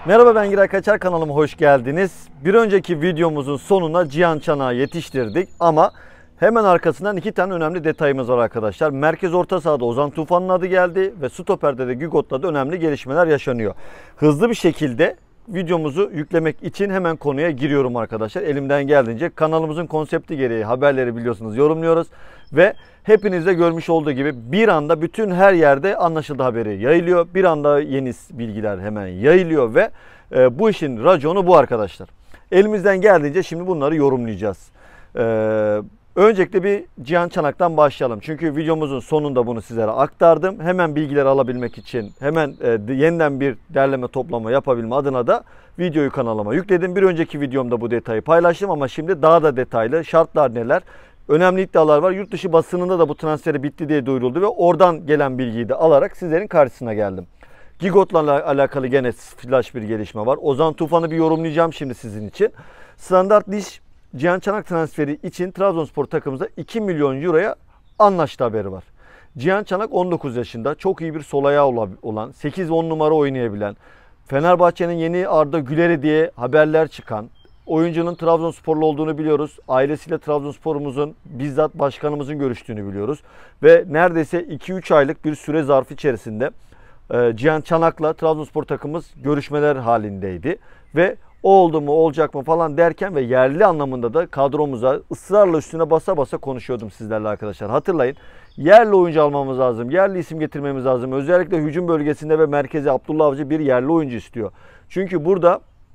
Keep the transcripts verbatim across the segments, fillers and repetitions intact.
Merhaba, ben Giray Kaçar, kanalıma hoş geldiniz. Bir önceki videomuzun sonuna Cihan Çanak'ı yetiştirdik ama hemen arkasından iki tane önemli detayımız var arkadaşlar. Merkez orta sahada Ozan Tufan'ın adı geldi ve stoperde de Gügot'la da önemli gelişmeler yaşanıyor. Hızlı bir şekilde videomuzu yüklemek için hemen konuya giriyorum arkadaşlar. Elimden geldiğince kanalımızın konsepti gereği haberleri biliyorsunuz yorumluyoruz ve hepiniz de görmüş olduğu gibi bir anda bütün her yerde anlaşıldı haberi yayılıyor. Bir anda yeni bilgiler hemen yayılıyor ve e, bu işin raconu bu arkadaşlar. Elimizden geldiğince şimdi bunları yorumlayacağız. E, öncelikle bir Cihan Çanak'tan başlayalım. Çünkü videomuzun sonunda bunu sizlere aktardım. Hemen bilgileri alabilmek için hemen e, yeniden bir derleme toplama yapabilme adına da videoyu kanalıma yükledim. Bir önceki videomda bu detayı paylaştım ama şimdi daha da detaylı şartlar neler? Önemli iddialar var. Yurt dışı basınında da bu transferi bitti diye duyuruldu ve oradan gelen bilgiyi de alarak sizlerin karşısına geldim. Gigot'la alakalı gene flash bir gelişme var. Ozan Tufan'ı bir yorumlayacağım şimdi sizin için. Standart Liş Cihan Çanak transferi için Trabzonspor takımımızda iki milyon euroya anlaştı haberi var. Cihan Çanak on dokuz yaşında, çok iyi bir sol ayağı olan, sekiz on numara oynayabilen, Fenerbahçe'nin yeni Arda Güler'i diye haberler çıkan, oyuncunun Trabzonsporlu olduğunu biliyoruz. Ailesiyle Trabzonspor'umuzun, bizzat başkanımızın görüştüğünü biliyoruz. Ve neredeyse iki üç aylık bir süre zarfı içerisinde Cihan Çanak'la Trabzonspor takımımız görüşmeler halindeydi. Ve o oldu mu, olacak mı falan derken ve yerli anlamında da kadromuza ısrarla üstüne basa basa konuşuyordum sizlerle arkadaşlar. Hatırlayın, yerli oyuncu almamız lazım, yerli isim getirmemiz lazım. Özellikle hücum bölgesinde ve merkeze Abdullah Avcı bir yerli oyuncu istiyor. Çünkü burada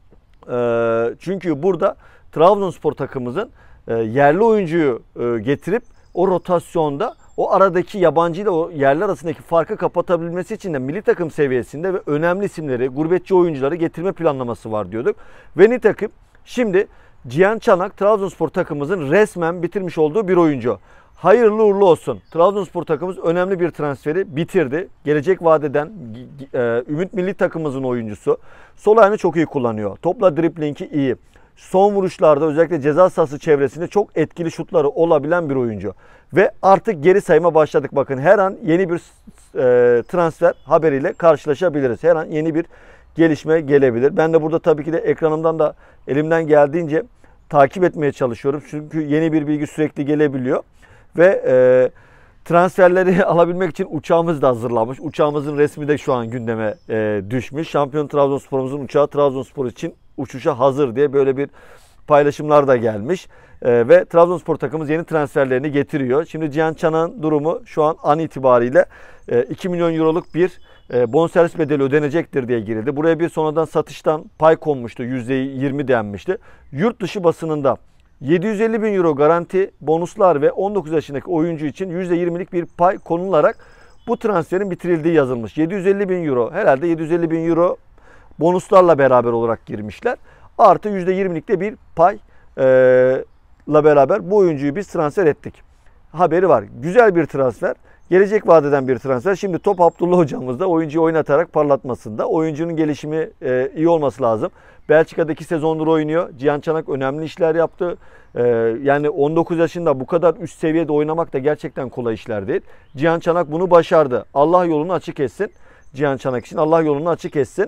Çünkü burada Trabzonspor takımımızın yerli oyuncuyu getirip o rotasyonda o aradaki yabancı ile o yerler arasındaki farkı kapatabilmesi için de milli takım seviyesinde ve önemli isimleri, gurbetçi oyuncuları getirme planlaması var diyorduk. Ve nitekim şimdi Cihan Çanak Trabzonspor takımımızın resmen bitirmiş olduğu bir oyuncu. Hayırlı uğurlu olsun. Trabzonspor takımımız önemli bir transferi bitirdi. Gelecek vadeden Ümit milli takımımızın oyuncusu. Sol ayağını çok iyi kullanıyor. Topla driblingi iyi. Son vuruşlarda özellikle ceza sahası çevresinde çok etkili şutları olabilen bir oyuncu. Ve artık geri sayıma başladık. Bakın her an yeni bir e, transfer haberiyle karşılaşabiliriz. Her an yeni bir gelişme gelebilir. Ben de burada tabii ki de ekranımdan da elimden geldiğince takip etmeye çalışıyorum. Çünkü yeni bir bilgi sürekli gelebiliyor. Ve e, transferleri alabilmek için uçağımız da hazırlanmış. Uçağımızın resmi de şu an gündeme e, düşmüş. Şampiyon Trabzonspor'umuzun uçağı Trabzonspor için uçuşa hazır diye böyle bir paylaşımlar da gelmiş. E, ve Trabzonspor takımımız yeni transferlerini getiriyor. Şimdi Cihan Çanak'ın durumu şu an an itibariyle e, iki milyon euroluk bir e, bonservis bedeli ödenecektir diye girildi. Buraya bir sonradan satıştan pay konmuştu. yüzde yirmi denmişti. Yurt dışı basınında yedi yüz elli bin euro garanti bonuslar ve on dokuz yaşındaki oyuncu için yüzde yirmilik bir pay konularak bu transferin bitirildiği yazılmış. yedi yüz elli bin euro, herhalde yedi yüz elli bin euro bonuslarla beraber olarak girmişler. Artı yüzde yirmilik de bir pay e, ile beraber bu oyuncuyu biz transfer ettik. Haberi var. Güzel bir transfer. Gelecek vadeden bir transfer. Şimdi top Abdullah hocamızda oyuncuyu oynatarak parlatmasında. Oyuncunun gelişimi e, iyi olması lazım. Belçika'da iki sezondur oynuyor. Cihan Çanak önemli işler yaptı. E, yani on dokuz yaşında bu kadar üst seviyede oynamak da gerçekten kolay işler değil. Cihan Çanak bunu başardı. Allah yolunu açık etsin. Cihan Çanak için Allah yolunu açık etsin.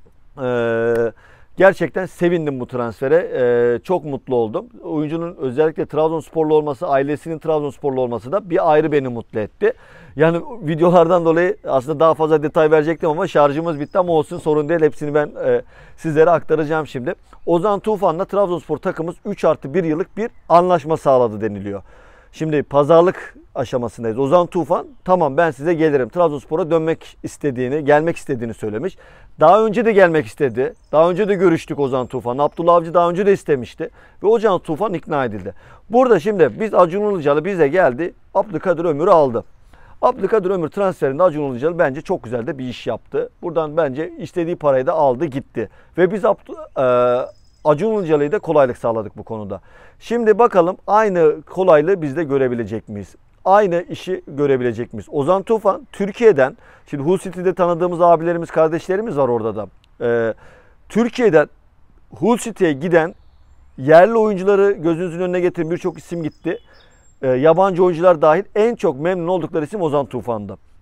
Eee Gerçekten sevindim bu transfere. Ee, çok mutlu oldum. Oyuncunun özellikle Trabzonsporlu olması, ailesinin Trabzonsporlu olması da bir ayrı beni mutlu etti. Yani videolardan dolayı aslında daha fazla detay verecektim ama şarjımız bitti, ama olsun, sorun değil. Hepsini ben e, sizlere aktaracağım şimdi. Ozan Tufan'la Trabzonspor takımımız üç artı bir yıllık bir anlaşma sağladı deniliyor. Şimdi pazarlık aşamasındayız. Ozan Tufan tamam ben size gelirim, Trabzonspor'a dönmek istediğini, gelmek istediğini söylemiş. Daha önce de gelmek istedi. Daha önce de görüştük Ozan Tufan. Abdullah Avcı daha önce de istemişti. Ve Ozan Tufan ikna edildi. Burada şimdi biz Acun Ilıcalı bize geldi. Abdülkadir Ömür'ü aldı. Abdülkadir Ömür transferinde Acun Ilıcalı bence çok güzel de bir iş yaptı. Buradan bence istediği parayı da aldı gitti. Ve biz Abdü, e, Acun Ilıcalı'ya da kolaylık sağladık bu konuda. Şimdi bakalım aynı kolaylığı biz de görebilecek miyiz? Aynı işi görebilecek miyiz? Ozan Tufan Türkiye'den, şimdi Hull City'de tanıdığımız abilerimiz, kardeşlerimiz var orada da. Ee, Türkiye'den Hull City'ye giden yerli oyuncuları gözünüzün önüne getirin, birçok isim gitti. Ee, yabancı oyuncular dahil en çok memnun oldukları isim Ozan Tufan'da.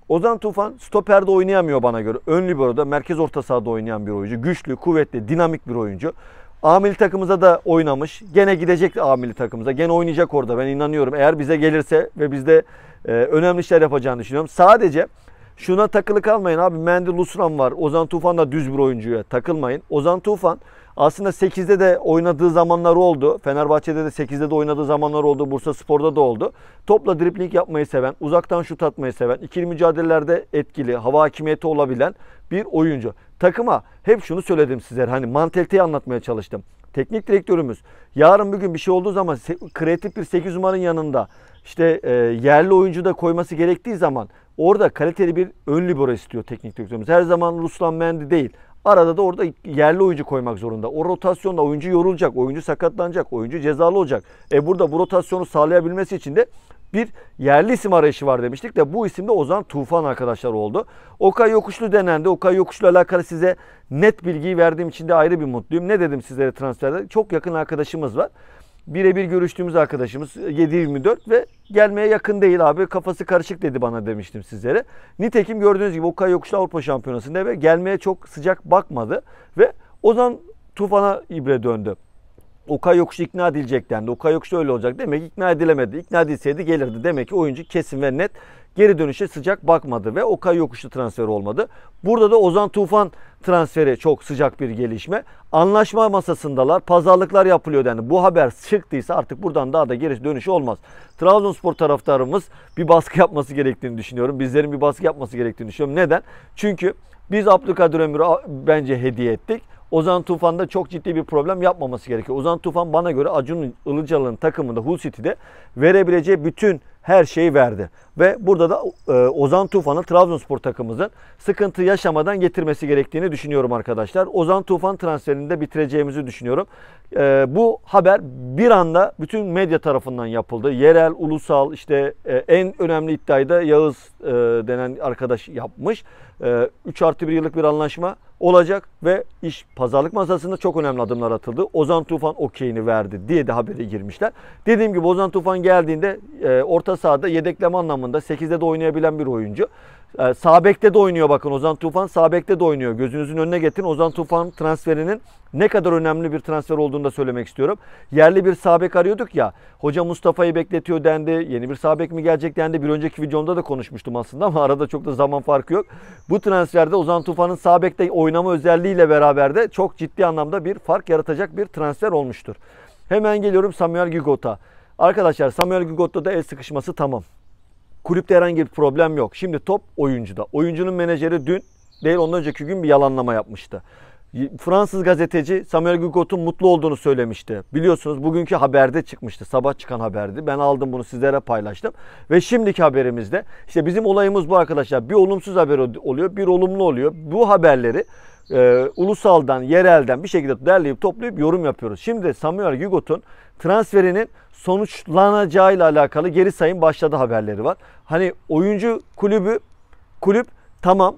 Ozan Tufan stoperde oynayamıyor bana göre. Ön libero'da, merkez orta sahada oynayan bir oyuncu. Güçlü, kuvvetli, dinamik bir oyuncu. A milli takımımıza da oynamış. Gene gidecek A milli takımımıza. Gene oynayacak orada, ben inanıyorum. Eğer bize gelirse ve bizde e, önemli işler yapacağını düşünüyorum. Sadece şuna takılı kalmayın abi. Mendy, Lusram var. Ozan Tufan da düz bir oyuncuya takılmayın. Ozan Tufan aslında sekizde de oynadığı zamanlar oldu. Fenerbahçe'de de sekizde de oynadığı zamanlar oldu. Bursaspor'da da oldu. Topla dribling yapmayı seven, uzaktan şut atmayı seven, ikili mücadelelerde etkili, hava hakimiyeti olabilen bir oyuncu. Takıma hep şunu söyledim sizlere. Hani mantaliteyi anlatmaya çalıştım. Teknik direktörümüz yarın bir gün bir şey olduğu zaman kreatif bir sekiz numaranın yanında işte e, yerli oyuncu da koyması gerektiği zaman orada kaliteli bir ön libero istiyor teknik direktörümüz. Her zaman Ruslan Mendy değil. Arada da orada yerli oyuncu koymak zorunda. O rotasyonda oyuncu yorulacak, oyuncu sakatlanacak, oyuncu cezalı olacak. E burada bu rotasyonu sağlayabilmesi için de bir yerli isim arayışı var demiştik de bu isim de Ozan Tufan arkadaşlar oldu. Okay Yokuşlu denendi. Okay Yokuşlu'yla alakalı size net bilgiyi verdiğim için de ayrı bir mutluyum. Ne dedim sizlere transferde? Çok yakın arkadaşımız var. Birebir görüştüğümüz arkadaşımız yedi yirmi dört ve gelmeye yakın değil abi, kafası karışık dedi bana demiştim sizlere. Nitekim gördüğünüz gibi Okay Yokuşlu Avrupa Şampiyonası'nda ve gelmeye çok sıcak bakmadı ve Ozan Tufan'a ibre döndü. Okay Yokuşlu ikna edilecek dendi. Okay Yokuşlu öyle olacak. Demek ki ikna edilemedi. İkna edilseydi gelirdi. Demek ki oyuncu kesin ve net geri dönüşe sıcak bakmadı ve Okay Yokuşlu transferi olmadı. Burada da Ozan Tufan transferi çok sıcak bir gelişme. Anlaşma masasındalar. Pazarlıklar yapılıyor dendi. Bu haber çıktıysa artık buradan daha da geri dönüşü olmaz. Trabzonspor taraftarımız bir baskı yapması gerektiğini düşünüyorum. Bizlerin bir baskı yapması gerektiğini düşünüyorum. Neden? Çünkü biz Abdülkadir Ömür'ü bence hediye ettik. Ozan Tufan'da çok ciddi bir problem yapmaması gerekiyor. Ozan Tufan bana göre Acun Ilıcalı'nın takımında Hull City'de verebileceği bütün her şeyi verdi. Ve burada da e, Ozan Tufan'ı Trabzonspor takımımızın sıkıntı yaşamadan getirmesi gerektiğini düşünüyorum arkadaşlar. Ozan Tufan transferini de bitireceğimizi düşünüyorum. E, bu haber bir anda bütün medya tarafından yapıldı. Yerel, ulusal, işte e, en önemli iddiayı da Yağız e, denen arkadaş yapmış. E, üç artı bir yıllık bir anlaşma olacak ve iş pazarlık masasında çok önemli adımlar atıldı. Ozan Tufan okeyini verdi diye de habere girmişler. Dediğim gibi Ozan Tufan geldiğinde e, orta sahada yedekleme anlamında sekizde de oynayabilen bir oyuncu. E, sağ bekte de oynuyor bakın Ozan Tufan. Sağ bekte de oynuyor. Gözünüzün önüne getirin. Ozan Tufan transferinin ne kadar önemli bir transfer olduğunu da söylemek istiyorum. Yerli bir sağ bek arıyorduk ya. Hoca Mustafa'yı bekletiyor dendi. Yeni bir sağ bek mi gelecek dendi. Bir önceki videomda da konuşmuştum aslında ama arada çok da zaman farkı yok. Bu transferde Ozan Tufan'ın sağ bekte oynama özelliğiyle beraber de çok ciddi anlamda bir fark yaratacak bir transfer olmuştur. Hemen geliyorum Samuel Gigot'a. Arkadaşlar Samuel Gigot'ta da el sıkışması tamam. Kulüpte herhangi bir problem yok. Şimdi top oyuncuda. Oyuncunun menajeri dün değil ondan önceki gün bir yalanlama yapmıştı. Fransız gazeteci Samuel Gigot'un mutlu olduğunu söylemişti. Biliyorsunuz bugünkü haberde çıkmıştı. Sabah çıkan haberdi. Ben aldım bunu sizlere paylaştım. Ve şimdiki haberimizde işte bizim olayımız bu arkadaşlar. Bir olumsuz haber oluyor, bir olumlu oluyor. Bu haberleri e, ulusaldan, yerelden bir şekilde derleyip toplayıp yorum yapıyoruz. Şimdi Samuel Gigot'un transferinin sonuçlanacağıyla alakalı geri sayım başladı haberleri var. Hani oyuncu kulübü, kulüp tamam.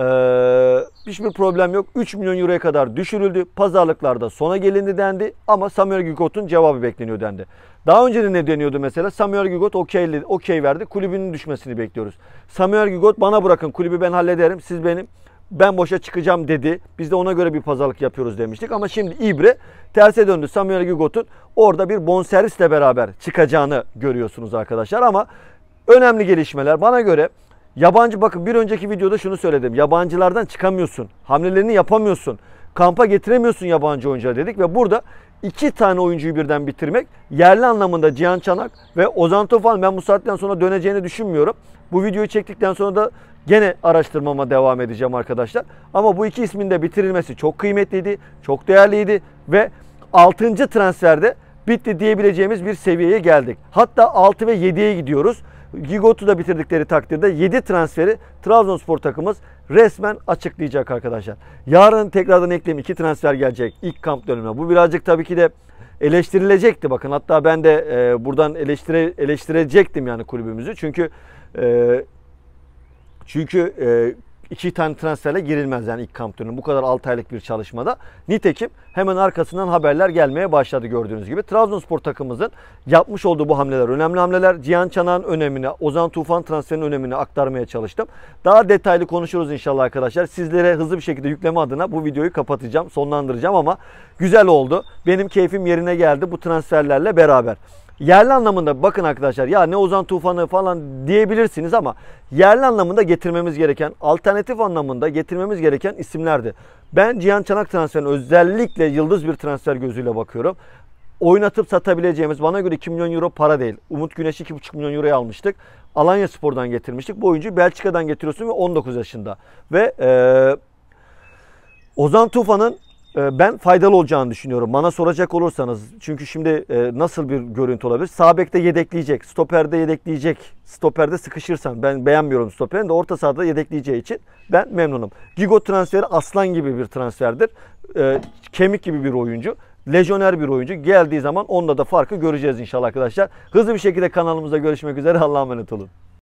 Ee, hiçbir problem yok. üç milyon euroya kadar düşürüldü. Pazarlıklarda sona gelindi dendi. Ama Samuel Gigot'un cevabı bekleniyor dendi. Daha önce de ne deniyordu mesela? Samuel Gigot okey okey verdi. Kulübünün düşmesini bekliyoruz. Samuel Gigot bana bırakın. Kulübü ben hallederim. Siz benim ben boşa çıkacağım dedi. Biz de ona göre bir pazarlık yapıyoruz demiştik. Ama şimdi ibre terse döndü. Samuel Gigot'un orada bir bonservisle beraber çıkacağını görüyorsunuz arkadaşlar. Ama önemli gelişmeler bana göre. Yabancı bakın bir önceki videoda şunu söyledim. Yabancılardan çıkamıyorsun. Hamlelerini yapamıyorsun. Kampa getiremiyorsun yabancı oyuncuları dedik. Ve burada iki tane oyuncuyu birden bitirmek yerli anlamında Cihan Çanak ve Ozan Tufan ben bu saatten sonra döneceğini düşünmüyorum. Bu videoyu çektikten sonra da gene araştırmama devam edeceğim arkadaşlar. Ama bu iki ismin de bitirilmesi çok kıymetliydi. Çok değerliydi. Ve altıncı transferde bitti diyebileceğimiz bir seviyeye geldik. Hatta altı ve yediye gidiyoruz. Gigot'u da bitirdikleri takdirde yedi transferi Trabzonspor takımımız resmen açıklayacak arkadaşlar. Yarın tekrardan ekleyeyim iki transfer gelecek ilk kamp dönemine. Bu birazcık tabii ki de eleştirilecekti bakın. Hatta ben de e, buradan eleştire, eleştirecektim yani kulübümüzü. Çünkü e, çünkü e, iki tane transferle girilmez yani ilk kamp dönemi. Bu kadar altı aylık bir çalışmada. Nitekim hemen arkasından haberler gelmeye başladı gördüğünüz gibi. Trabzonspor takımımızın yapmış olduğu bu hamleler önemli hamleler. Cihan Çanak'ın önemini, Ozan Tufan transferinin önemini aktarmaya çalıştım. Daha detaylı konuşuruz inşallah arkadaşlar. Sizlere hızlı bir şekilde yükleme adına bu videoyu kapatacağım, sonlandıracağım ama güzel oldu. Benim keyfim yerine geldi bu transferlerle beraber. Yerli anlamında bakın arkadaşlar ya ne Ozan Tufan'ı falan diyebilirsiniz ama yerli anlamında getirmemiz gereken, alternatif anlamında getirmemiz gereken isimlerdi. Ben Cihan Çanak transferine özellikle yıldız bir transfer gözüyle bakıyorum. Oynatıp satabileceğimiz, bana göre iki milyon euro para değil. Umut Güneş'i iki buçuk milyon euroya almıştık. Alanyaspor'dan getirmiştik. Bu oyuncuyu Belçika'dan getiriyorsun ve on dokuz yaşında. Ve ee, Ozan Tufan'ın ben faydalı olacağını düşünüyorum. Bana soracak olursanız. Çünkü şimdi nasıl bir görüntü olabilir? Sağ bekte yedekleyecek. Stoperde yedekleyecek. Stoperde sıkışırsan. Ben beğenmiyorum stoperin de orta sahada yedekleyeceği için ben memnunum. Gigot transferi aslan gibi bir transferdir. Kemik gibi bir oyuncu. Lejyoner bir oyuncu. Geldiği zaman onda da farkı göreceğiz inşallah arkadaşlar. Hızlı bir şekilde kanalımızda görüşmek üzere. Allah'a emanet olun.